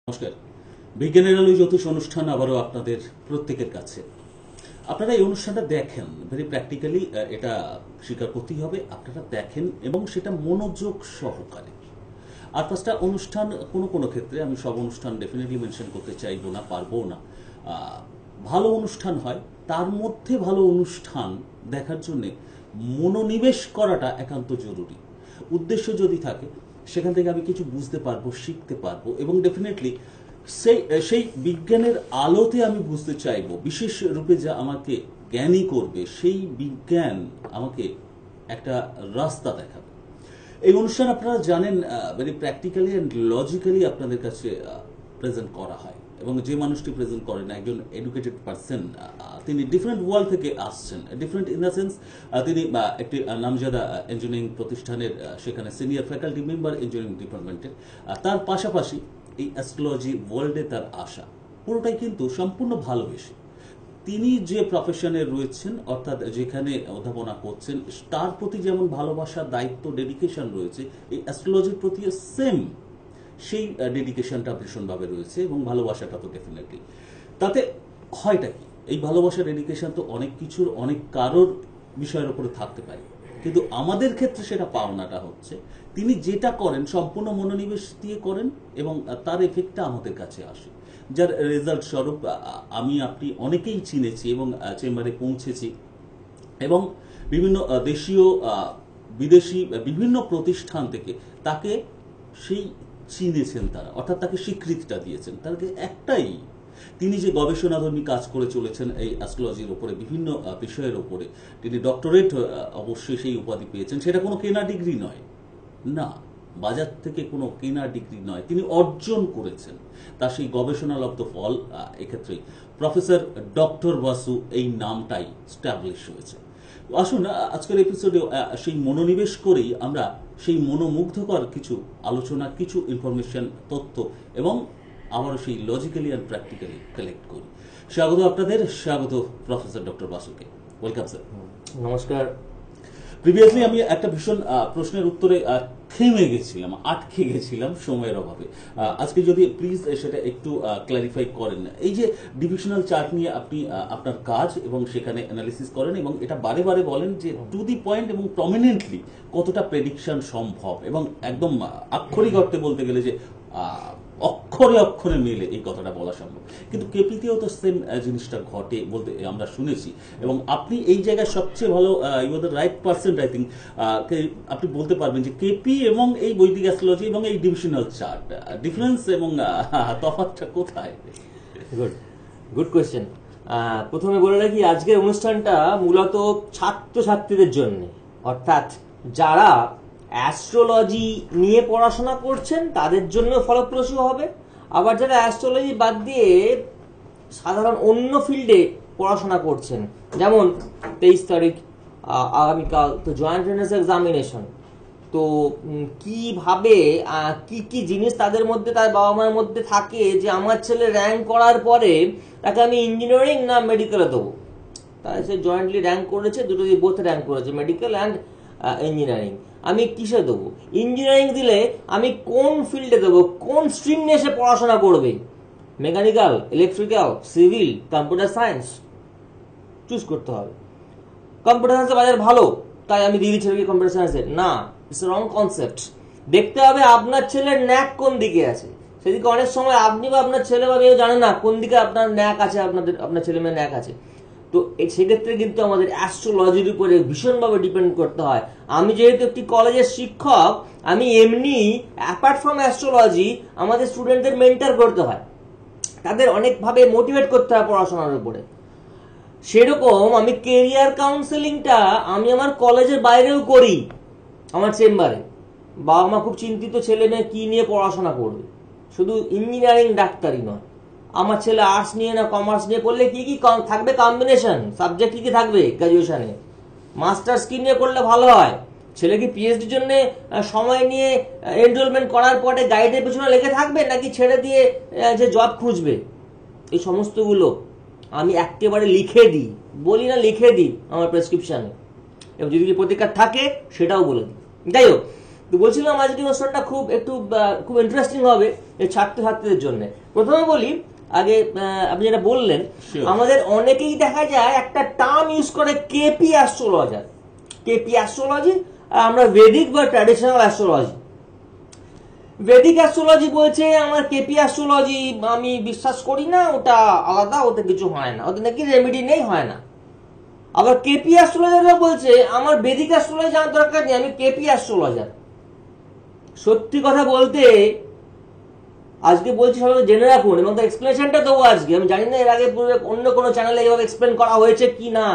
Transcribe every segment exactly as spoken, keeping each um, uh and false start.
নমস্কার। বিজ্ঞানের আলোয় জ্যোতিষ অনুষ্ঠান আবারও আপনাদের প্রত্যেকের কাছে। আপনারা এই অনুষ্ঠানটা দেখেন ভেরি প্র্যাকটিক্যালি, এটা স্বীকার করতেই হবে। আপনারা দেখেন এবং সেটা মনোযোগ সহকারে। আর পাঁচটা অনুষ্ঠান কোনো কোনো ক্ষেত্রে, আমি সব অনুষ্ঠান ডেফিনেটলি মেনশন করতে চাইবো না, পারবো না, ভালো অনুষ্ঠান হয়। তার মধ্যে ভালো অনুষ্ঠান দেখার জন্যে মনোনিবেশ করাটা একান্ত জরুরি। উদ্দেশ্য যদি থাকে সেখান থেকে আমি কিছু বুঝতে পারবো, শিখতে পারবো এবং ডেফিনেটলি সেই সেই বিজ্ঞানের আলোতে আমি বুঝতে চাইবো। বিশেষ রূপে যা আমাকে জ্ঞানী করবে, সেই বিজ্ঞান আমাকে একটা রাস্তা দেখাবে। এই অনুষ্ঠান আপনারা জানেন ভেরি প্র্যাকটিক্যালি অ্যান্ড লজিক্যালি আপনাদের কাছে প্রেজেন্ট করা হয় এবং যে মানুষটি প্রেজেন্ট করেন একজন এডুকেটেড পারসন, তিনি ডিফারেন্ট ওয়ার্ল্ড থেকে আসছেন। ডিফারেন্ট ইন দ্য সেন্স তিনি একটি নামজাদা ইঞ্জিনিয়ারিং প্রতিষ্ঠানের সেখানে সিনিয়র ফ্যাকাল্টি মেম্বার ইঞ্জিনিয়ারিং ডিপার্টমেন্টের। তার পাশাপাশি এই অ্যাস্ট্রোলজি ওয়ার্ল্ডে তার আসা পুরোটাই কিন্তু সম্পূর্ণ ভালোবেসে। তিনি যে প্রফেশনে রয়েছেন, অর্থাৎ যেখানে অধ্যাপনা করছেন, তার প্রতি যেমন ভালোবাসা, দায়িত্ব, ডেডিকেশন রয়েছে, এই অ্যাস্ট্রোলজির প্রতিও সেম সেই ডেডিকেশনটা ভীষণভাবে রয়েছে এবং ভালোবাসাটা তো ডেফিনেটলি। তাতে হয়টা কি, এই ভালোবাসা ডেডিকেশন তো অনেক কিছুর, অনেক কারোর বিষয়ের উপরে থাকতে পারে, কিন্তু আমাদের ক্ষেত্রে সেটা পাওনাটা হচ্ছে তিনি যেটা করেন সম্পূর্ণ মনোনিবেশ দিয়ে করেন এবং তার এফেক্টটা আমাদের কাছে আসে, যার রেজাল্ট স্বরূপ আমি আপনি অনেকেই চিনেছি এবং চেম্বারে পৌঁছেছি এবং বিভিন্ন দেশীয় বিদেশি বিভিন্ন প্রতিষ্ঠান থেকে তাকে সেই চিনেছেন তারা, অর্থাৎ তাকে স্বীকৃতিটা দিয়েছেন। তাকে একটাই, তিনি যে গবেষণাধর্মী কাজ করে চলেছেন এই অ্যাস্ট্রোলজির উপরে, বিভিন্ন বিষয়ের উপরে, তিনি ডক্টরেট অবশ্যই সেই উপাধি পেয়েছেন। সেটা কোনো কেনা ডিগ্রি নয়, না, বাজার থেকে কোনো কেনা ডিগ্রি নয়, তিনি অর্জন করেছেন। তার সেই গবেষণালব্ধ ফল এক্ষেত্রে প্রফেসর ডক্টর বাসু এই নামটাই স্ট্যাবলিশ হয়েছে। আসুন আজকের এপিসোডে সেই মনোনিবেশ করেই আমরা সেই মনোমুগ্ধকর কিছু আলোচনা, কিছু ইনফরমেশন, তথ্য এবং আবারও সেই লজিক্যালি অ্যান্ড প্র্যাকটিক্যালি কালেক্ট করি। স্বাগত আপনাদের, স্বাগত প্রফেসর ডক্টর বাসুকে। Welcome sir. নমস্কার। প্রিভিয়াসলি আমি একটা ভীষণ প্রশ্নের উত্তরে থেমে গেছিলাম, আটকে গেছিলাম সময়ের অভাবে। আজকে যদি প্লিজ সেটা একটু ক্ল্যারিফাই করেন। এই যে ডিভিশনাল চার্ট নিয়ে আপনি আপনার কাজ এবং সেখানে অ্যানালিসিস করেন এবং এটা বারে বারে বলেন যে টু দি পয়েন্ট এবং প্রমিনেন্টলি কতটা প্রেডিকশন সম্ভব এবং একদম আক্ষরিক অর্থে বলতে গেলে যে অক্ষরে অক্ষরে মিলে এই কথাটা বলা সম্ভব, কিন্তু কেপিতেও তো সেম জিনিসটা ঘটে বলতে আমরা শুনেছি এবং আপনি এই জায়গায় সবচেয়ে ভালো, you are the right person I think, আপনি বলতে পারবেন যে কেপি এবং এই বৈদিক অ্যাস্ট্রোলজি এবং এই ডিভিশনাল চার্ট ডিফারেন্স এবং তফাৎটা কোথায়? Good good question. প্রথমে বলে রাখি, আজকের অনুষ্ঠানটা মূলত ছাত্রছাত্রীদের জন্য, অর্থাৎ যারা অ্যাস্ট্রোলজি নিয়ে পড়াশোনা করছেন তাদের জন্য ফলপ্রসূ হবে, আবার যারা অ্যাস্ট্রোলজি বাদ দিয়ে সাধারণ অন্য ফিল্ডে পড়াশোনা করছেন, যেমন তেইশ তারিখ আগামীকাল তো জয়েন্ট এন্ট্রান্স এক্সামিনেশন, তো কিভাবে কি কি জিনিস তাদের মধ্যে, তার বাবা মায়ের মধ্যে থাকে যে আমার ছেলে র্যাঙ্ক করার পরে তাকে আমি ইঞ্জিনিয়ারিং না মেডিকেলে দেবো। তাই সে জয়েন্টলি র্যাঙ্ক করেছে, দুটো দিয়ে বোথ র্যাঙ্ক করেছে, মেডিকেল অ্যান্ড ইঞ্জিনিয়ারিং। আমি কিসে দেবো? ইঞ্জিনিয়ারিং দিলে আমি কোন ফিল্ডে দেবো, কোন স্ট্রিম নিয়ে সে পড়াশোনা করবে, mechanical, electrical, civil, computer science, choose করতে হবে। কম্পিউটার সায়েন্সের বাজার ভালো তাই আমি দিয়ে দিচ্ছি কম্পিউটার সায়েন্সে, না, ইটস রং কনসেপ্ট। দেখতে হবে আপনার ছেলের ন্যাক কোন দিকে আছে। সেদিকে অনেক সময় আপনি বা আপনার ছেলে বা মেয়েও জানে না কোন দিকে আপনার ন্যাক আছে, আপনাদের আপনার ছেলে মেয়ের ন্যাক আছে। তো সেক্ষেত্রে কিন্তু আমাদের অ্যাস্ট্রোলজির উপরে ভীষণভাবে ডিপেন্ড করতে হয়। আমি যেহেতু একটি কলেজের শিক্ষক, আমি এমনি অ্যাপার্ট ফ্রম অ্যাস্ট্রোলজি আমাদের স্টুডেন্টদের মেন্টর করতে হয়, তাদের অনেকভাবে মোটিভেট করতে হয় পড়াশোনার উপরে। সেরকম আমি কেরিয়ার কাউন্সেলিংটা আমি আমার কলেজের বাইরেও করি, আমার চেম্বারে। বাবা মা খুব চিন্তিত ছেলে মেয়ে কি নিয়ে পড়াশোনা করবে, শুধু ইঞ্জিনিয়ারিং ডাক্তারি নয়, আমার ছেলে আর্টস নিয়ে না কমার্স নিয়ে পড়লে কি কি থাকবে, কম্বিনেশন সাবজেক্ট কি কি থাকবে গ্রাজুয়েশনে, মাস্টার্স কি নিয়ে করলে ভালো হয়, ছেলে কি পিএইচডির জন্য সময় নিয়ে এনরোলমেন্ট করার পরে গাইডের পেছনে লেগে থাকবে নাকি ছেড়ে দিয়ে যে জব খুঁজবে। এই সমস্তগুলো আমি একেবারে লিখে দিই, বলি না লিখে দিই আমার প্রেসক্রিপশনে, এবং যদি প্রতিকার থাকে সেটাও বলে দিই। যাই হোক, তো বলছিলাম আজকে অনুষ্ঠানটা খুব একটু খুব ইন্টারেস্টিং হবে এই ছাত্রছাত্রীদের জন্য। প্রথমে বলি, আগে আপনি যেটা বললেন, আমাদের অনেকেই দেখা যায় একটা টার্ম ইউজ করে কেপি অ্যাস্ট্রোলজার, কেপি অ্যাস্ট্রোলজি, আমরা বেদিক বা ট্র্যাডিশনাল অ্যাস্ট্রোলজি। বেদিক অ্যাস্ট্রোলজি বলছে আমার কেপি অ্যাস্ট্রোলজি আমি বিশ্বাস করি না, ওটা আলাদা, ওতে কিছু হয় না, ওতে নাকি রেমেডি নেই, হয় না। আবার কেপি অ্যাস্ট্রোলজাররা বলছে আমার বেদিক অ্যাস্ট্রোলজি জানার দরকার নেই, আমি কেপি অ্যাস্ট্রোলজার। সত্যি কথা বলতে আজকে বলছি সবাই জেনে রাখুন, এবং তার এক্সপ্লেনেশনটা দেবো আজকে। আমি জানি না এর আগে অন্য কোনো চ্যানেলে এইভাবে এক্সপ্লেন করা হয়েছে কি না।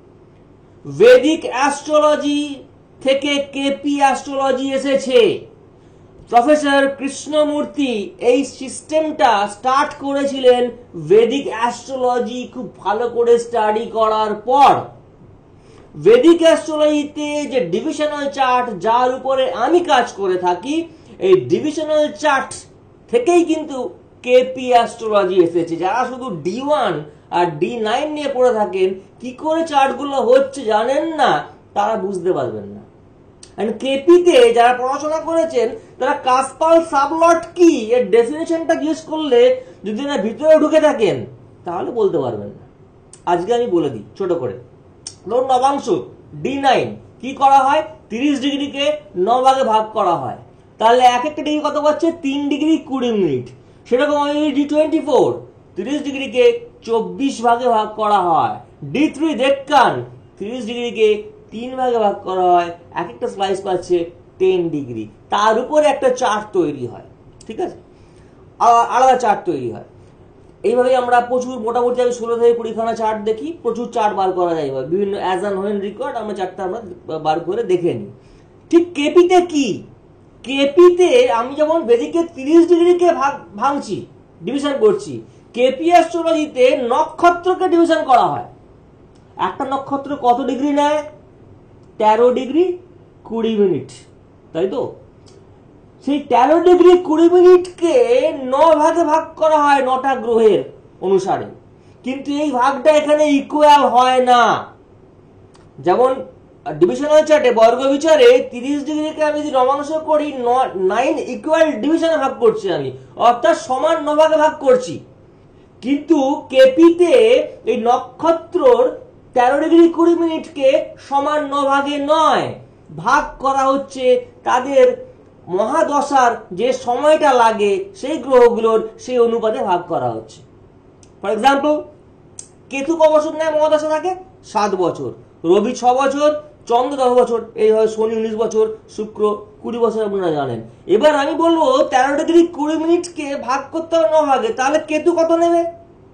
বেদিক অ্যাস্ট্রোলজি থেকে কেপি অ্যাস্ট্রোলজি এসেছে। প্রফেসর কৃষ্ণমূর্তি এই সিস্টেমটা স্টার্ট করেছিলেন বেদিক অ্যাস্ট্রোলজি খুব ভালো করে স্টাডি করার পর। বেদিক অ্যাস্ট্রোলজিতে যে ডিভিশনাল চার্ট, যার উপরে আমি কাজ করে থাকি, এই ডিভিশনাল চার্ট থেকেই কিন্তু কেপি অ্যাস্ট্রোলজি এসেছে। যারা শুধু ডি ওয়ান আর ডি নাইন নিয়ে পড়ে থাকেন, কি করে চার্টগুলো হচ্ছে জানেন না, তারা বুঝতে পারবেন না। কেপিতে যারা পড়াশোনা করেছেন তারা কাসপাল সাবলট কি এর ডেফিনেশনটা জিজ্ঞেস করলে যদি না ভিতরে ঢুকে থাকেন তাহলে বলতে পারবেন না। আজকে আমি বলে দিই ছোট করে। ধরুন নবাংশ ডি নাইন কি করা হয়, তিরিশ ডিগ্রিকে ন ভাগে ভাগ করা হয়, তাহলে এক একটা ডিগ্রি কত পাচ্ছে, তিন ডিগ্রি কুড়ি মিনিট। সেরকম ডি টোয়েন্টি ফোর তিরিশ ডিগ্রিকে চব্বিশ ভাগে ভাগ করা হয়। ডি থ্রি দেখান তিরিশ ডিগ্রিকে তিন ভাগে ভাগ করা হয়, এক একটা স্লাইস পাচ্ছে টেন ডিগ্রি। তার উপরে একটা চার্ট তৈরি হয়, ঠিক আছে, আলাদা চার্ট তৈরি হয়। এইভাবে আমরা প্রচুর, মোটামুটি আমি ষোলো থেকে কুড়িখানা চার্ট দেখি, প্রচুর চার্ট বার করা যায় বিভিন্ন অ্যাজ অ্যান হোয়েন রেকর্ড, আমরা চার্টটা আমরা বার করে দেখে নিই। ঠিক কেপিতে কি, কেপিতে আমি যেমন বেদিকে তিরিশ ডিগ্রিকে ভাগ ভাঙছি, ডিভিশন করছি, কেপি অ্যাস্ট্রোলজিতে নক্ষত্রকে ডিভিশন করা হয়। একটা নক্ষত্র কত ডিগ্রি নেয়, তেরো ডিগ্রি কুড়ি মিনিট, তাই তো? সেই তেরো ডিগ্রি কুড়ি মিনিটকে ন ভাগে ভাগ করা হয় নটা গ্রহের অনুসারে, কিন্তু এই ভাগটা এখানে ইকুয়াল হয় না। যেমন ডিভিশনাল চার্টে বর্গ বিচারে তিরিশ ডিগ্রিকে আমি যদি নবাংশ করি, নাইন ইকুয়াল ডিভিশনে ভাগ করছি আমি, অর্থাৎ সমান ন ভাগে ভাগ করছি। কিন্তু কেপিতে এই নক্ষত্রর তেরো ডিগ্রি কুড়ি মিনিটকে সমান ন ভাগে নয়, ভাগ করা হচ্ছে তাদের মহাদশার যে সময়টা লাগে সেই গ্রহগুলোর সেই অনুপাতে ভাগ করা হচ্ছে। ফর এক্সাম্পল, কেতু ক বছর নেয় মহাদশা থাকে, সাত বছর, রবি ছ বছর, চন্দ্র দশ বছর, এইভাবে শনি উনিশ বছর, শুক্র কুড়ি বছর, আপনারা জানেন। এবার আমি বলবো তেরো ডিগ্রি কুড়ি মিনিটকে ভাগ করতে হবে ন ভাগে, তাহলে কেতু কত নেবে,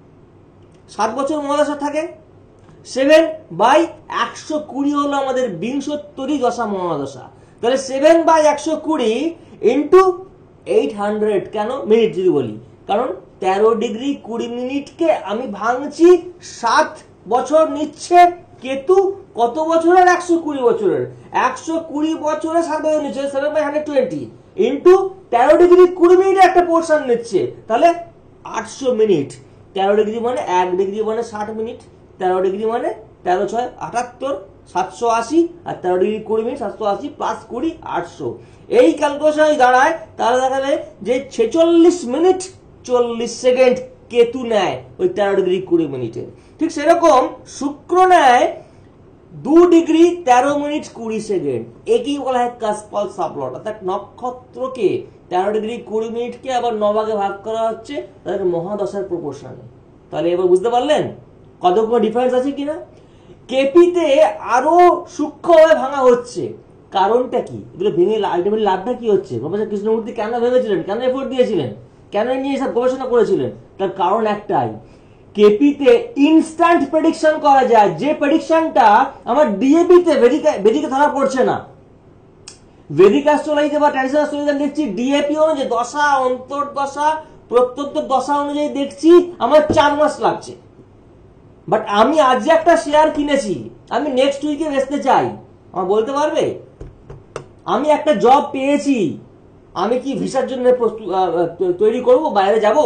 সাত বছর মহাদশা থাকে, সেভেন বাই একশো কুড়ি হলো আমাদের বিংশোত্তরী দশা মহাদশা। তাহলে সেভেন বাই একশো কুড়ি ইন্টু এইট হান্ড্রেড, কেন মিনিট যদি বলি, কারণ তেরো ডিগ্রি কুড়ি মিনিটকে আমি ভাঙছি, সাত বছর নিচ্ছে কেতু, কত বছরের, একশো কুড়ি বছরের, একশো কুড়ি বছরে সাত বছর নিচ্ছে, seven by hundred twenty into তেরো ডিগ্রি কুড়ি মিনিটে একটা পোর্শন নিচ্ছে, তাহলে আটশো মিনিট। তেরো ডিগ্রি মানে এক ডিগ্রি মানে ষাট মিনিট, তেরো ডিগ্রি মানে তেরো ছয় আটাত্তর, সাতশো আশি, আর তেরো ডিগ্রি কুড়ি মিনিট সাতশো আশি প্লাস কুড়ি আটশো। এই ক্যালকুলেশন দাঁড়ায়, তাহলে দেখাবে যে ছেচল্লিশ মিনিট চল্লিশ সেকেন্ড কেতু নেয় ওই তেরো ডিগ্রি কুড়ি মিনিটে। ঠিক সেরকম শুক্র নেয় দু ডিগ্রি তেরো মিনিট কুড়ি সেকেন্ড, একেই বলা হয় কাসপাল সাবলট। অর্থাৎ নক্ষত্রকে তেরো ডিগ্রি কুড়ি মিনিটকে আবার নভাগে ভাগ করা হচ্ছে তাদের মহাদশার প্রপোর্শনে। তাহলে এবার বুঝতে পারলেন কতগুলো ডিফারেন্স আছে কিনা। কেপিতে আরো সূক্ষ্মভাবে ভাঙা হচ্ছে, কারণটা কি, এগুলো ভেঙে আলটিমেটলি লাভটা কি হচ্ছে, প্রফেসর কৃষ্ণমূর্তি কেন ভেঙেছিলেন, কেন এফোর্ট দিয়েছিলেন, কেন নিয়ে সব গবেষণা করেছিলেন, তার কারণ একটাই, কেপিতে ইনস্ট্যান্ট প্রেডিকশন করা যায়, যে প্রেডিকশনটা আমার ডিএপিতে বেদিকে ধরা পড়ছে না। বেদিক অ্যাস্ট্রোলজিতে বা ট্র্যাডিশনাল অ্যাস্ট্রোলজিতে দেখছি ডিএপি অনুযায়ী দশা, অন্তর্দশা, প্রত্যন্ত দশা অনুযায়ী দেখছি আমার চার মাস লাগছে। বাট আমি আজ একটা শেয়ার কিনেছি, আমি নেক্সট উইকে বেচতে চাই, আমার বলতে পারবে? আমি একটা জব পেয়েছি, আমি কি ভিসার জন্য তৈরি করব, বাইরে যাব?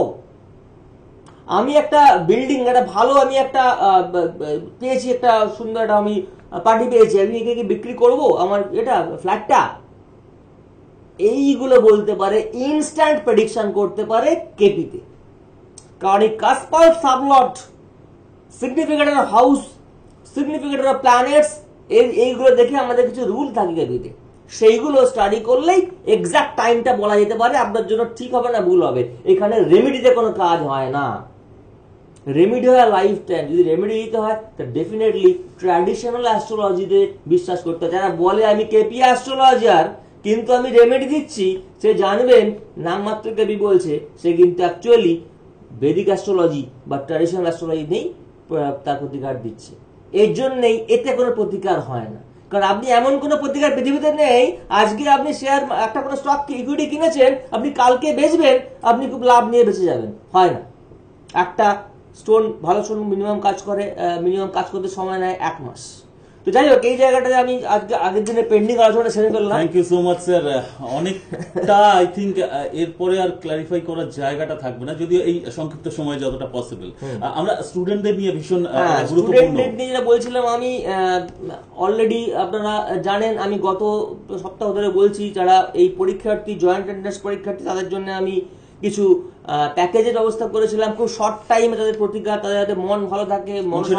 আমি একটা বিল্ডিং, একটা ভালো, আমি একটা পেয়েছি, একটা সুন্দর একটা আমি পার্টি পেয়েছি, আমি একে বিক্রি করব আমার এটা ফ্ল্যাটটা? এইগুলো বলতে পারে, ইনস্ট্যান্ট প্রেডিকশন করতে পারে কেপিতে। কারণ এই cuspal sublord, significator of house, significator of planets, এইগুলো দেখে আমাদের কিছু রুল থাকে কেপিতে, সেইগুলো স্টাডি করলেই এক্সাক্ট টাইমটা বলা যেতে পারে আপনার জন্য ঠিক হবে না ভুল হবে। এখানে রেমেডিতে কোনো কাজ হয় না, রেমেডি হয় লাইফ টাইম। যদি রেমেডি দিতে হয় তো ডেফিনেটলি ট্র্যাডিশনাল অ্যাস্ট্রোলজিতে বিশ্বাস করতে হয়। যারা বলে আমি কেপি অ্যাস্ট্রোলজার কিন্তু আমি রেমেডি দিচ্ছি, সে জানবেন নামমাত্র কেপি বলছে, সে কিন্তু অ্যাকচুয়ালি বেদিক অ্যাস্ট্রোলজি বা ট্র্যাডিশনাল অ্যাস্ট্রোলজি নেই তার প্রতিকার দিচ্ছে। এর জন্যই এতে কোনো প্রতিকার হয় না। কারণ আপনি এমন কোনো প্রতিকার পৃথিবীতে নেই, আজকে আপনি শেয়ার একটা কোনো স্টক ইকুইটি কিনেছেন, আপনি কালকে বেচবেন, আপনি খুব লাভ নিয়ে বেঁচে যাবেন, হয় না। একটা স্টোন, ভালো স্টোন মিনিমাম কাজ করে, মিনিমাম কাজ করতে সময় নেয় এক মাস। তো যাই হোক, এই জায়গাটাতে আমি আজকে আগের দিনে পেন্ডিং আলোচনাটা সেরে ফেললাম। Thank you so much sir. অনেকটা আই থিঙ্ক এরপরে আর ক্লারিফাই করার জায়গাটা থাকবে না, যদিও এই সংক্ষিপ্ত সময় যতটা পসিবল। আমরা স্টুডেন্টদের নিয়ে ভীষণ গুরুত্বপূর্ণ যেটা বলছিলাম, আমি অলরেডি আপনারা জানেন, আমি গত সপ্তাহ ধরে বলছি যারা এই পরীক্ষার্থী, জয়েন্ট এন্ট্রান্স পরীক্ষার্থী, তাদের জন্য আমি কিছু প্যাকেজের ব্যবস্থা করেছিলাম। খুব শর্ট টাইমে তাদের প্রতিকার, তাদের যাতে মন ভালো থাকে,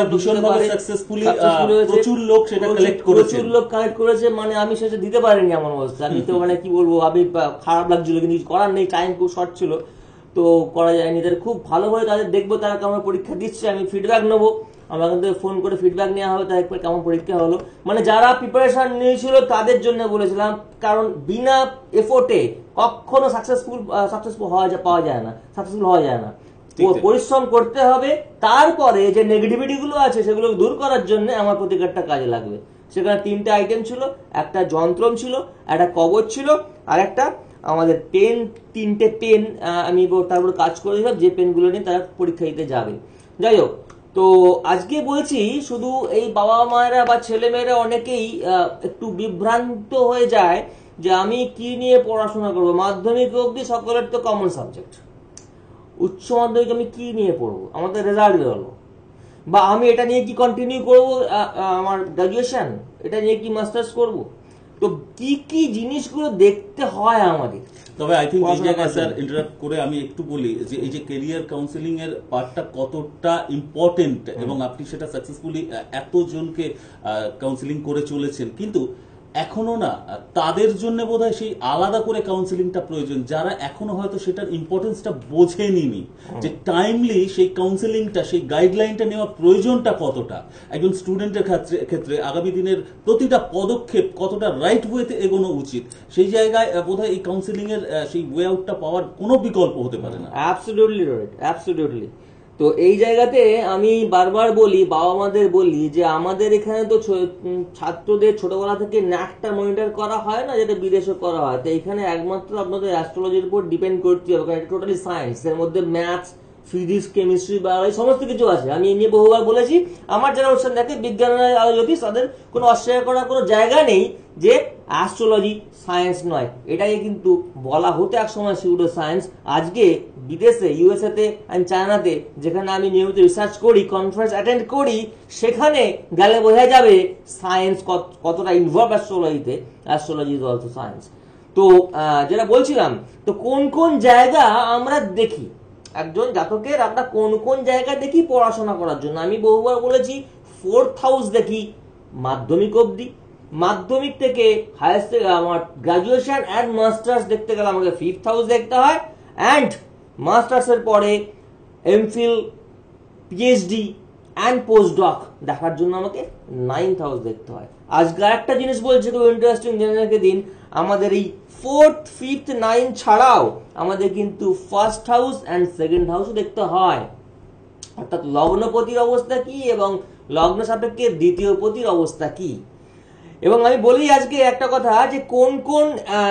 প্রচুর লোক সেটা কালেক্ট করেছে, প্রচুর লোক কালেক্ট করেছে। মানে আমি সেটা দিতে পারিনি এমন অবস্থা। আমি তো মানে কি বলবো, আমি খারাপ লাগছিল, কিন্তু করার নেই, টাইম খুব শর্ট ছিল, তো করা যায়নি। তাদের খুব ভালোভাবে তাদের দেখবো তারা কেমন পরীক্ষা দিচ্ছে, আমি ফিডব্যাক নেবো, আমার কিন্তু ফোন করে ফিডব্যাক নেওয়া হবে তাদের কেমন পরীক্ষা হলো। মানে যারা প্রিপারেশন নিয়েছিল তাদের জন্য বলেছিলাম, কারণ বিনা এফোর্টে কখনো সাকসেসফুল সাকসেসফুল হওয়া পাওয়া যায় না, সাকসেসফুল হওয়া যায় না। পরিশ্রম করতে হবে, তারপরে যে নেগেটিভিটি গুলো আছে সেগুলো দূর করার জন্য আমার প্রতিকারটা কাজে লাগবে। সেখানে তিনটে আইটেম ছিল, একটা যন্ত্রম ছিল, একটা কবচ ছিল, আর একটা আমাদের পেন, তিনটে পেন আমি তারপর কাজ করে দিলাম, যে পেনগুলো নিয়ে তারা পরীক্ষা দিতে যাবে। যাই হোক, তো আজকে বলছি শুধু এই বাবা মায়েরা বা ছেলে মেয়েরা অনেকেই একটু বিভ্রান্ত হয়ে যায় যে আমি কি নিয়ে পড়াশোনা করব। মাধ্যমিক অবধি সকলের তো কমন সাবজেক্ট, উচ্চ মাধ্যমিক আমি কি নিয়ে পড়বো, আমাদের রেজাল্ট বেরোলো, বা আমি এটা নিয়ে কি কন্টিনিউ করব আমার গ্রাজুয়েশন, এটা নিয়ে কি মাস্টার্স করব। তো কি কি জিনিসগুলো দেখতে হয় আমাদের। তবে আই থিঙ্ক এই জায়গায় স্যার ইন্টারাপ্ট করে আমি একটু বলি যে এই যে ক্যারিয়ার কাউন্সিলিং এর পার্টটা কতটা ইম্পর্টেন্ট, এবং আপনি সেটা সাকসেসফুলি এতজনকে কাউন্সিলিং করে চলেছেন, কিন্তু এখনো না তাদের জন্য বোধহয় সেই আলাদা করে কাউন্সিলিংটা প্রয়োজন, যারা এখনো হয়তো সেটার ইম্পর্টেন্সটা বোঝেনি, যে টাইমলি সেই কাউন্সিলিংটা, সেই গাইডলাইনটা নেওয়া প্রয়োজনটা কতটা, একজন স্টুডেন্টের ক্ষেত্রে ক্ষেত্রে আগামী দিনের প্রতিটা পদক্ষেপ কতটা রাইট ওয়েতে এগোনো উচিত, সেই জায়গায় বোধহয় এই কাউন্সিলিং এর সেই ওয়ে আউটটা পাওয়ার কোনো বিকল্প হতে পারে না। Absolutely right, absolutely. তো এই জায়গাতে আমি বারবার বলি, বাবা মাদের বলি, যে আমাদের এখানে তো ছাত্রদের ছোটবেলা থেকে ন্যাকটা মনিটর করা হয় না, যেটা বিদেশে করা হয়। তো এখানে একমাত্র আপনাদের অ্যাস্ট্রোলজির উপর ডিপেন্ড করতে হবে, কারণ এটা টোটালি সায়েন্স, এর মধ্যে ম্যাথস, ফিজিক্স, কেমিস্ট্রি, বায়োলজি সমস্ত কিছু আছে। আমি এ নিয়ে বহুবার বলেছি, আমার যারা অনুষ্ঠান দেখে বিজ্ঞানের আলোচনা, তাদের কোনো অস্বীকার করার কোনো জায়গা নেই যে অ্যাস্ট্রোলজি সায়েন্স নয়। এটাকে কিন্তু বলা হতো এক সময় সিউডো সায়েন্স। আজকে বিদেশে, ইউএসএ তে এন্ড চায়নাতে, যেখানে আমি নিয়মিত রিসার্চ করি, কনফারেন্স অ্যাটেন্ড করি, সেখানে গেলে বোঝা যাবে সায়েন্স কতটা ইনভলভ অ্যাস্ট্রোলজিতে। Astrology is also science. তো যেটা বলছিলাম, তো কোন কোন জায়গা আমরা দেখি একজন জাতকের, আমরা কোন কোন জায়গা দেখি পড়াশোনা করার জন্য। আমি বহুবার বলেছি, ফোর্থ হাউস দেখি মাধ্যমিক অবধি, মাধ্যমিক থেকে হায়ার আমার গ্রাজুয়েশন অ্যান্ড মাস্টার্স দেখতে গেলে আমাকে ফিফথ হাউস দেখতে হয়, অ্যান্ড মাস্টার্স এর পরে MPhil, PhD and post doc দেখার জন্য আমাকে নাইন্থ হাউস দেখতে হয়। আজকে একটা জিনিস বলছে, খুব ইন্টারেস্টিং জেনে দিন, আমাদের এই ফোর্থ, ফিফথ, নাইন ছাড়াও আমাদের কিন্তু first house and second house দেখতে হয়। অর্থাৎ লগ্নপতির অবস্থা কি এবং লগ্ন সাপেক্ষে দ্বিতীয় পতির অবস্থা কি। এবং আমি বলি আজকে একটা কথা, যে কোন কোন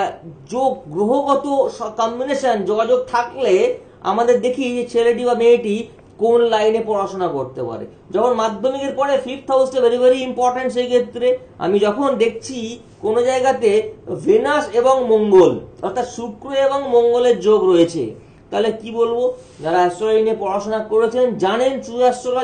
যোগ, গ্রহগত কম্বিনেশন, যোগাযোগ থাকলে আমাদের দেখি যে ছেলেটি বা মেয়েটি কোন লাইনে পড়াশোনা করতে পারে। যখন মাধ্যমিকের পরে ফিফথ হাউসটা ভেরি ভেরি ইম্পর্টেন্ট। সেই ক্ষেত্রে আমি যখন দেখছি কোন জায়গাতে ভেনাস এবং মঙ্গল, অর্থাৎ শুক্র এবং মঙ্গলের যোগ রয়েছে, তাহলে কি বলবো, যারা অ্যাস্ট্রোলজি নিয়ে পড়াশোনা করেছেন, জানেন ট্রু অ্যাস্ট্রোলজার,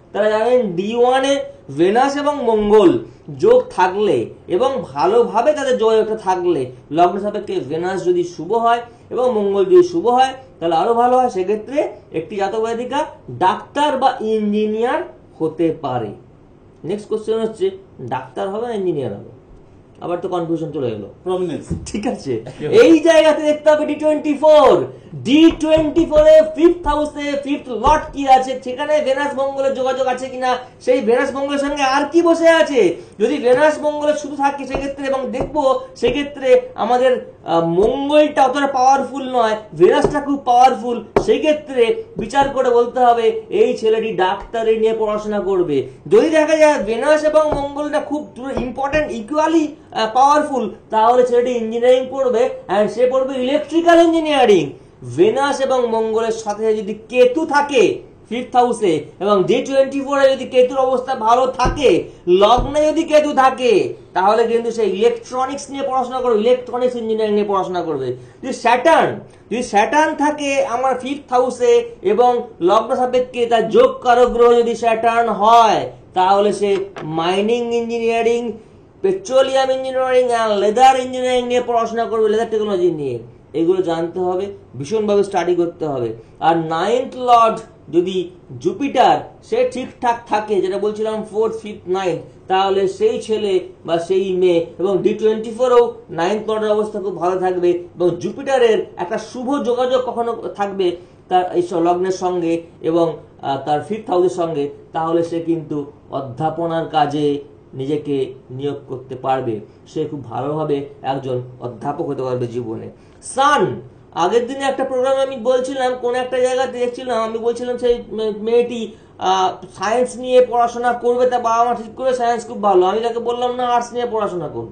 তারা জানেন ডি ওয়ানে ভেনাস এবং মঙ্গল যোগ থাকলে এবং ভালোভাবে তাদের যোগাযোগটা থাকলে লগ্ন সাপেক্ষে ভেনাস যদি শুভ হয় এবং মঙ্গল যদি শুভ হয় তাহলে আরো ভালো হয়। সেক্ষেত্রে একটি জাতক জাতিকা ডাক্তার বা ইঞ্জিনিয়ার হতে পারে। নেক্সট কোশ্চেন হচ্ছে ডাক্তার হবে না ইঞ্জিনিয়ার হবে? আবার তো কনফিউশন চলে গেল। প্রমিনেন্স, ঠিক আছে, এই জায়গাতে দেখতে হবে D twenty four D twenty four এ ফিফথ হাউসে ফিফথ লট কি আছে, সেখানে ভেনাস মঙ্গলের যোগাযোগ আছে কিনা, সেই ভেনাস মঙ্গলের সঙ্গে আর কি বসে আছে। যদি ভেনাস মঙ্গলের শুধু থাকে সেক্ষেত্রে, এবং দেখবো সেক্ষেত্রে আমাদের মঙ্গলটা অতটা পাওয়ারফুল নয়, ভেনাসটা খুব পাওয়ারফুল। সেই ক্ষেত্রে বিচার করে বলতে হবে এই ছেলেটি ডাক্তারি নিয়ে পড়াশোনা করবে। যদি দেখা যায় ভেনাস এবং মঙ্গলটা খুব ইম্পর্টেন্ট, ইকুয়ালি পাওয়ারফুল, তাহলে ছেলেটি ইঞ্জিনিয়ারিং পড়বে, আর সে পড়বে ইলেকট্রিক্যাল ইঞ্জিনিয়ারিং। ভেনাস এবং মঙ্গলের সাথে যদি কেতু থাকে ফিফথ হাউসে এবং ডি টোয়েন্টি ফোর এ যদি কেতুর অবস্থা ভালো থাকে, লগ্নে যদি কেতু থাকে, তাহলে কিন্তু সে ইলেকট্রনিক্স নিয়ে পড়াশোনা করবে, ইলেকট্রনিক্স ইঞ্জিনিয়ারিং নিয়ে পড়াশোনা করবে। যদি স্যাটার্ন যদি স্যাটার্ন থাকে আমার ফিফথ হাউসে এবং লগ্ন সাপেক্ষে তার যোগ কারক গ্রহ যদি স্যাটার্ন হয়, তাহলে সে মাইনিং ইঞ্জিনিয়ারিং, পেট্রোলিয়াম ইঞ্জিনিয়ারিং আর লেদার ইঞ্জিনিয়ারিং নিয়ে পড়াশোনা করবে, লেদার টেকনোলজি নিয়ে। এগুলো জানতে হবে, ভীষণভাবে স্টাডি করতে হবে। আর নাইন্থ লর্ড যদি জুপিটার সে ঠিকঠাক থাকে, যেটা বলছিলাম ফোর্থ ফিফথ নাইন্থ, তাহলে সেই ছেলে বা সেই মেয়ে, এবং ডি টোয়েন্টি ফোরেও নাইন্থ লর্ডের অবস্থা খুব ভালো থাকবে এবং জুপিটারের একটা শুভ যোগাযোগ কখনো থাকবে তার এই লগ্নের সঙ্গে এবং তার ফিফথ হাউসের সঙ্গে, তাহলে সে কিন্তু অধ্যাপনার কাজে নিজেকে নিয়োগ করতে পারবে, সে খুব ভালোভাবে একজন অধ্যাপক হতে পারবে জীবনে। সান, আগের দিনে একটা প্রোগ্রামে আমি বলছিলাম, কোন একটা জায়গাতে দেখছিলাম, আমি বলছিলাম সেই মেয়েটি সায়েন্স নিয়ে পড়াশোনা করবে, তা বাবা মা ঠিক করে সায়েন্স খুব ভালো, আমি তাকে বললাম না আর্টস নিয়ে পড়াশোনা করুন।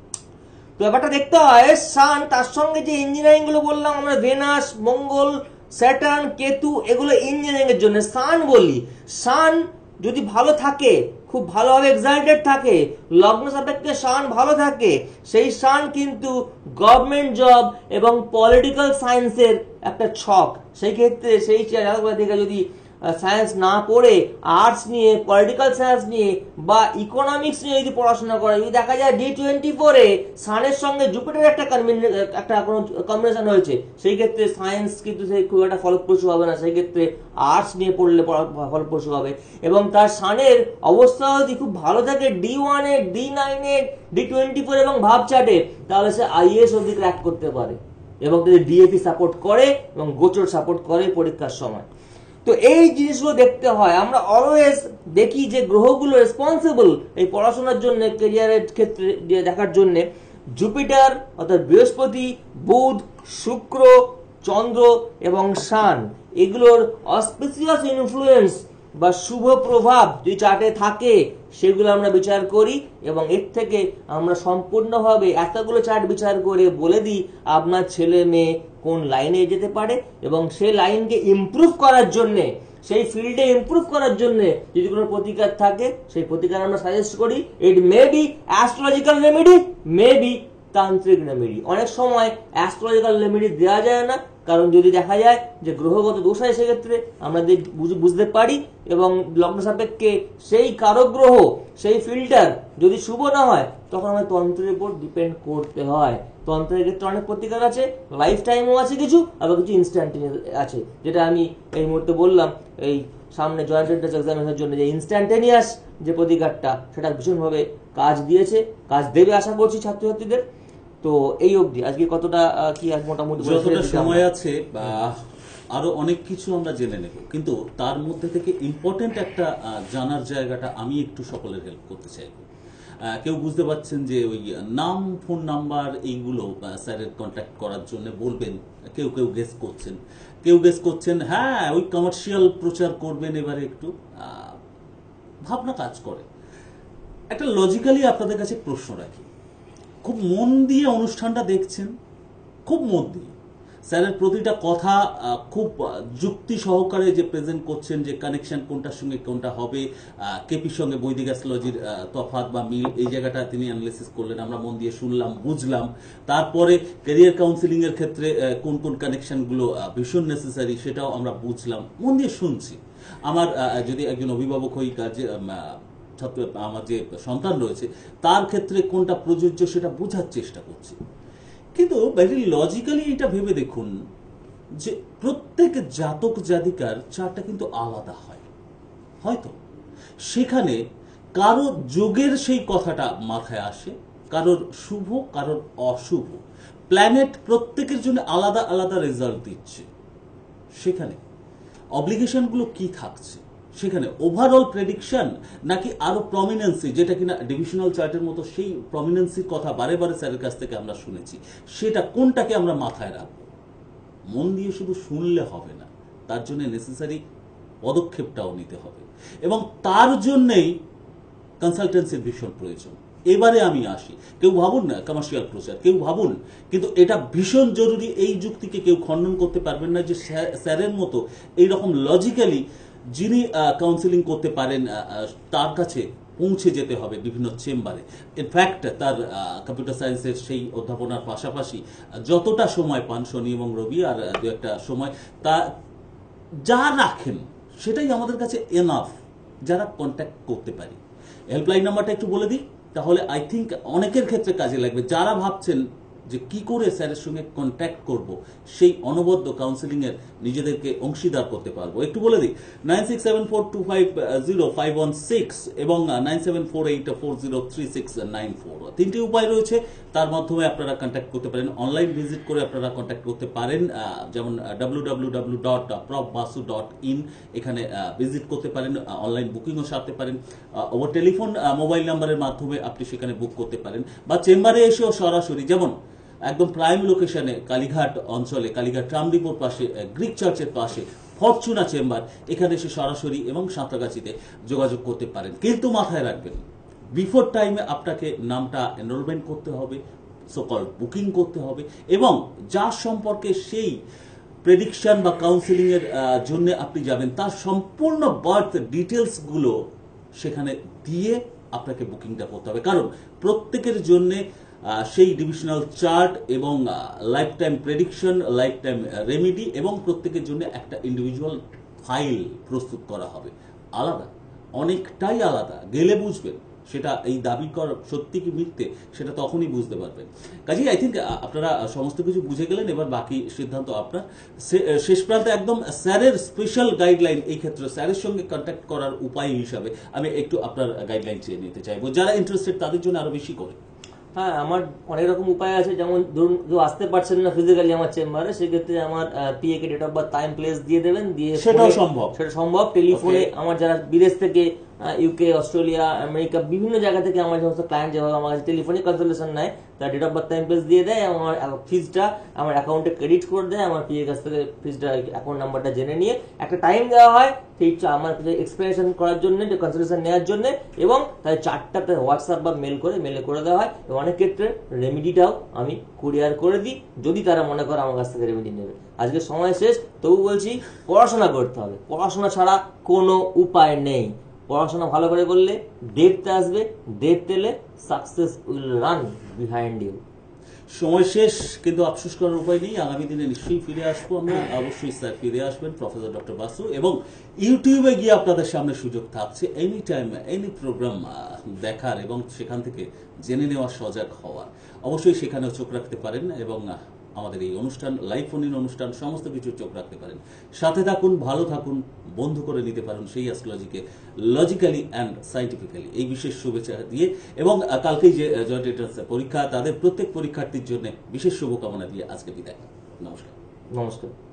তো ব্যাপারটা দেখতে হয় সান, তার সঙ্গে যে ইঞ্জিনিয়ারিং গুলো বললাম আমরা, ভেনাস, মঙ্গল, স্যাটার্ন, কেতু, এগুলো ইঞ্জিনিয়ারিং এর জন্য। সান বলি, সান যদি ভালো থাকে, খুব ভালোভাবে এক্সাইটেড থাকে, লগ্ন সাপেক্ষে সান ভালো থাকে, সেই সান কিন্তু গভর্নমেন্ট জব এবং পলিটিক্যাল সায়েন্সের একটা ছক। সেই ক্ষেত্রে সেই জায়গা যদি সায়েন্স না পড়ে আর্টস নিয়ে, পলিটিক্যাল সায়েন্স নিয়ে বা ইকোনমিক্স নিয়ে যদি পড়াশোনা করে, যদি দেখা যায় ডি টোয়েন্টি ফোরে সানের সঙ্গে জুপিটার একটা একটা কোনো কম্বিনেশন হয়েছে, সেই ক্ষেত্রে সায়েন্স কিন্তু সেই খুব একটা ফলপ্রসূ হবে না, সেই ক্ষেত্রে আর্টস নিয়ে পড়লে ফলপ্রসূ হবে। এবং তার সানের অবস্থা যদি খুব ভালো থাকে ডি ওয়ানে, ডি নাইনে, ডি টোয়েন্টি ফোর এবং ভাব চার্টে, তাহলে সে আইএএস অবধি ক্র্যাক করতে পারে এবং যদি ডিএপি সাপোর্ট করে এবং গোচর সাপোর্ট করে পরীক্ষার সময়। তো এই জিনিসগুলো দেখতে হয়। আমরা অলওয়েজ দেখি যে গ্রহগুলো রেসপন্সিবল এই পড়াশোনার জন্য, ক্যারিয়ারের ক্ষেত্রে দেখার জন্য, জুপিটার অর্থাৎ বৃহস্পতি, বুধ, শুক্র, চন্দ্র এবং শান, এগুলোর অসপিসিয়াস ইনফ্লুয়েন্স বা শুভ প্রভাব যদি চার্টে থাকে, সেগুলো আমরা বিচার করি এবং এর থেকে আমরা সম্পূর্ণভাবে এতগুলো চার্ট বিচার করে বলে দিই আপনার ছেলে মেয়ে কোন লাইনে যেতে পারে এবং সেই লাইনকে ইমপ্রুভ করার জন্যে, সেই ফিল্ডে ইমপ্রুভ করার জন্য যদি কোনো প্রতিকার থাকে, সেই প্রতিকার আমরা সাজেস্ট করি। It may be astrological remedy, may be tantric remedy. অনেক সময় অ্যাস্ট্রোলজিক্যাল রেমেডি দেওয়া যায় না, কারণ যদি দেখা যায় যে গ্রহগত দোষ হয়, সেক্ষেত্রে আমরা বুঝতে পারি এবং লগ্ন সাপেক্ষে সেই কারক গ্রহ, সেই ফিল্টার যদি শুভ না হয়, তখন আমাদের তন্ত্রের উপর ডিপেন্ড করতে হয়। তন্ত্রের ক্ষেত্রে অনেক প্রতিকার আছে, লাইফ টাইমও আছে কিছু, আবার কিছু ইনস্ট্যান্টেনিয়াস আছে, যেটা আমি এই মুহূর্তে বললাম। এই সামনে জয়েন্ট এন্ট্রান্স এক্সামিনেশনের জন্য যে ইনস্ট্যান্টেনিয়াস যে প্রতিকারটা, সেটা ভীষণভাবে কাজ দিয়েছে, কাজ দেবে আশা করছি ছাত্রছাত্রীদের। তো এই অবধি আজকে কতটা কি মোটামুটি যতটা সময় আছে আরো অনেক কিছু আমরা জেনে নেব, কিন্তু তার মধ্যে থেকে ইম্পর্টেন্ট একটা জানার জায়গাটা আমি একটু সকলের হেল্প করতে চাইব। কেউ বুঝতে পারছেন যে ওই নাম, ফোন নাম্বার এইগুলো স্যারের কন্ট্যাক্ট করার জন্য বলবেন, কেউ কেউ গেস করছেন, কেউ গেস করছেন হ্যাঁ ওই কমার্শিয়াল প্রচার করবেন। এবারে একটু ভাবনা কাজ করে। একটা লজিক্যালি আপনাদের কাছে প্রশ্ন রাখি, খুব মন দিয়ে অনুষ্ঠানটা দেখছেন, খুব মন দিয়ে স্যারের প্রতিটা কথা খুব যুক্তি সহকারে যে প্রেজেন্ট করছেন, যে কানেকশন কোনটার সঙ্গে কোনটা হবে, কেপির সঙ্গে বৈদিক অ্যাস্ট্রোলজির তফাৎ বা মিল, এই জায়গাটা তিনি অ্যানালিসিস করলেন, আমরা মন দিয়ে শুনলাম, বুঝলাম। তারপরে ক্যারিয়ার কাউন্সিলিং এর ক্ষেত্রে কোন কোন কানেকশনগুলো ভীষণ নেসেসারি সেটাও আমরা বুঝলাম, মন দিয়ে শুনছি। আমার যদি একজন অভিভাবক হই, কাজে ছাত্র আমার যে সন্তান রয়েছে তার ক্ষেত্রে কোনটা প্রযোজ্য সেটা বোঝার চেষ্টা করছি। কিন্তু ভেরি লজিক্যালি এটা ভেবে দেখুন যে প্রত্যেক জাতক জাতিকার চারটা কিন্তু আলাদা হয়, হয়তো সেখানে কারো যোগের সেই কথাটা মাথায় আসে, কারোর শুভ কারোর অশুভ, প্ল্যানেট প্রত্যেকের জন্য আলাদা আলাদা রেজাল্ট দিচ্ছে। সেখানে অব্লিগেশনগুলো কি থাকছে, সেখানে ওভারঅল প্রেডিকশন নাকি আরো প্রমিনেন্সি, যেটা কিনা ডিভিশনাল চার্টের মতো সেই প্রমিনেন্সির কথা বারে বারে স্যারের কাছ থেকে আমরা শুনেছি, সেটা কোনটাকে আমরা মাথায় রাখবো? মন দিয়ে শুধু শুনলে হবে না, তার জন্য নেসেসারি পদক্ষেপটাও নিতে হবে, এবং তার জন্যই কনসালটেন্সির ভীষণ প্রয়োজন। এবারে আমি আসি, কেউ ভাবুন না কমার্শিয়াল প্রচার, কেউ ভাবুন, কিন্তু এটা ভীষণ জরুরি। এই যুক্তিকে কেউ খণ্ডন করতে পারবেন না যে স্যারের মতো এইরকম লজিক্যালি যিনি কাউন্সিলিং করতে পারেন তার কাছে পৌঁছে যেতে হবে বিভিন্ন চেম্বারে। ইনফ্যাক্ট তার কম্পিউটার সায়েন্সের সেই অধ্যাপনার পাশাপাশি যতটা সময় পান শনি এবং রবি আর দু একটা সময় তা যা রাখেন সেটাই আমাদের কাছে এনাফ যারা কন্ট্যাক্ট করতে পারি। হেল্পলাইন নাম্বারটা একটু বলে দিই, তাহলে আই থিঙ্ক অনেকের ক্ষেত্রে কাজে লাগবে। যারা ভাবছেন যে কি করে স্যারের সঙ্গে কন্ট্যাক্ট করব, সেই অনবদ্য কাউন্সিলিং এর নিজেদেরকে অংশীদার করতে পারবো, একটু বলে দিই। Nine six seven four two five zero five one six এবং nine seven four eight four zero three six nine four তিনটি উপায় রয়েছে, তার মাধ্যমে আপনারা কন্ট্যাক্ট করতে পারেন। অনলাইন ভিজিট করে আপনারা কন্ট্যাক্ট করতে পারেন, যেমন W W W dot prof Basu dot in, এখানে ভিজিট করতে পারেন, অনলাইন বুকিংও সারতে পারেন। ওভার টেলিফোন মোবাইল নাম্বারের মাধ্যমে আপনি সেখানে বুক করতে পারেন, বা চেম্বারে এসেও সরাসরি, যেমন একদম প্রাইম লোকেশনে কালীঘাট অঞ্চলে, কালীঘাট ট্রামডিপোর পাশে, গ্রিক চার্চের পাশে ফরচুনা চেম্বার, এখানে এসে সরাসরি এবং সাঁতরাগাছিতে যোগাযোগ করতে পারেন। কিন্তু মাথায় রাখবেন, বিফোর টাইমে আপনাকে নামটা এনরোলমেন্ট করতে হবে, সোকল বুকিং করতে হবে, এবং যার সম্পর্কে সেই প্রেডিকশন বা কাউন্সিলিং এর জন্য আপনি যাবেন তার সম্পূর্ণ বার্থ ডিটেলস গুলো সেখানে দিয়ে আপনাকে বুকিংটা করতে হবে। কারণ প্রত্যেকের জন্য সেই ডিভিশনাল চার্ট এবং lifetime prediction, lifetime remedy এবং প্রত্যেকের জন্য একটা ইন্ডিভিজুয়াল ফাইল প্রস্তুত করা হবে। আলাদা, অনেকটাই আলাদা, গেলে বুঝবেন সেটা এই দাবি করা সত্যি কি মিথ্যে সেটা তখনই বুঝতে পারবেন। কাজেই আই থিঙ্ক আপনারা সমস্ত কিছু বুঝে গেলেন, এবার বাকি সিদ্ধান্ত আপনার। শেষ প্রান্তে একদম স্যারের স্পেশাল গাইডলাইন, এই ক্ষেত্রে স্যারের সঙ্গে কন্ট্যাক্ট করার উপায় হিসাবে আমি একটু আপনার গাইডলাইন চেয়ে নিতে চাইবো, যারা ইন্টারেস্টেড তাদের জন্য আরো বেশি করে। হ্যাঁ, আমার অনেক রকম উপায় আছে, যেমন ধরুন কেউ আসতে পারছেন না ফিজিক্যালি আমার চেম্বারে, সেক্ষেত্রে আমার পিএ কে date of birth, time, place দিয়ে দেবেন, দিয়ে সেটাও সম্ভব, সেটা সম্ভব। টেলিফোনে আমার যারা বিদেশ থেকে, ইউকে, অস্ট্রেলিয়া, আমেরিকা, বিভিন্ন জায়গা থেকে আমার সমস্ত ক্লায়েন্ট যেভাবে আমার কাছে টেলিফোনে কনসালটেশন নেয়, তার date of birth, time, place দিয়ে দেয়, আমার ফিজটা আমার অ্যাকাউন্টে ক্রেডিট করে দেয়, আমার পিএ কাছ থেকে ফিজটা, অ্যাকাউন্ট নাম্বারটা জেনে নিয়ে একটা টাইম দেওয়া হয় সেই আমার এক্সপ্লেনেশন করার জন্য, কনসালটেশন নেওয়ার জন্য, এবং তাদের চারটা হোয়াটসঅ্যাপ বা মেল করে মেলে করে দেওয়া হয়। এবং অনেক ক্ষেত্রে রেমেডিটাও আমি কুরিয়ার করে দিই, যদি তারা মনে করে আমার কাছ থেকে রেমেডি নেবে। আজকে সময় শেষ, তবু বলছি পড়াশোনা করতে হবে, পড়াশোনা ছাড়া কোনো উপায় নেই। পড়াশোনা ভালো করে করলে ডেপথ আসবে, ডেপথ এলে success will run behind you. সময় শেষ, কিন্তু আফসোস করার উপায় নেই, আগামী দিনে নিশ্চয়ই ফিরে আসবো আমরা, অবশ্যই স্যার ফিরে আসবেন, প্রফেসর ডক্টর বাসু, এবং ইউটিউবে গিয়ে আপনাদের সামনে সুযোগ থাকছে এনি টাইম এনি প্রোগ্রাম দেখার এবং সেখান থেকে জেনে নেওয়ার, সজাগ হওয়ার। অবশ্যই সেখানেও চোখ রাখতে পারেন এবং আমাদের এই অনুষ্ঠান, লাইভ ফোন ইন অনুষ্ঠান, সমস্ত কিছু চোখ রাখতে পারেন। সাথে থাকুন, ভালো থাকুন, বন্ধু করে নিতে পারেন সেই অ্যাস্ট্রোলজিকে লজিক্যালি অ্যান্ড সাইন্টিফিক্যালি, এই বিশেষ শুভেচ্ছা দিয়ে, এবং কালকেই যে জয়েন্ট এন্ট্রান্স পরীক্ষা, তাদের প্রত্যেক পরীক্ষার্থীর জন্য বিশেষ শুভকামনা দিয়ে আজকে বিদায়। নমস্কার। নমস্কার।